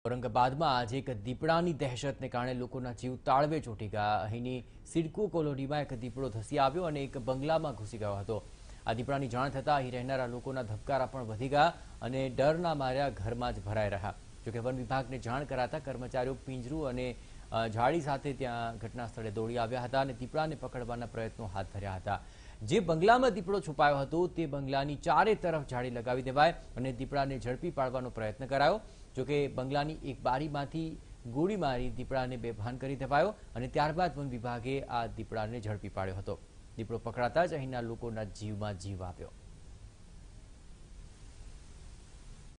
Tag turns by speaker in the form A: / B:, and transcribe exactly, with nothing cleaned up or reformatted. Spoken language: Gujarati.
A: ઔરંગાબાદમાં આજે એક દીપડાની દહેશતને કારણે લોકોના જીવ તાળવે ચોંટી ગયા। અહીંની સિડકો કોલોનીમાં એક દીપડો ધસી આવ્યો અને એક બંગલામાં ઘૂસી ગયો હતો। આ દીપડાની જાણ થતાં અહીં રહેનારા લોકોના ધબકારા પણ વધી ગયા અને ડરના માર્યા ઘરમાં જ ભરાઈ રહ્યા। જોકે વન વિભાગને જાણ કરાતા કર્મચારીઓ પિંજરું અને જાળી સાથે ત્યાં ઘટના સ્થળે દોડી આવ્યા હતા અને દીપડાને પકડવાના પ્રયત્નો હાથ ધર્યા હતા। જે બંગલામાં દીપડો છુપાયો હતો તે બંગલાની ચારે તરફ જાળી લગાવી દેવાય અને દીપડાને ઝડપી પાડવાનો પ્રયત્ન કરાયો। જોકે બંગલાની એક બારીમાંથી ગોળી મારી દીપડાને બેભાન કરી દેવાયો અને ત્યારબાદ વન વિભાગે આ દીપડાને ઝડપી પાડ્યો હતો। દીપડો પકડાતા જ અહીંના લોકોના જીવમાં જીવ આવ્યો।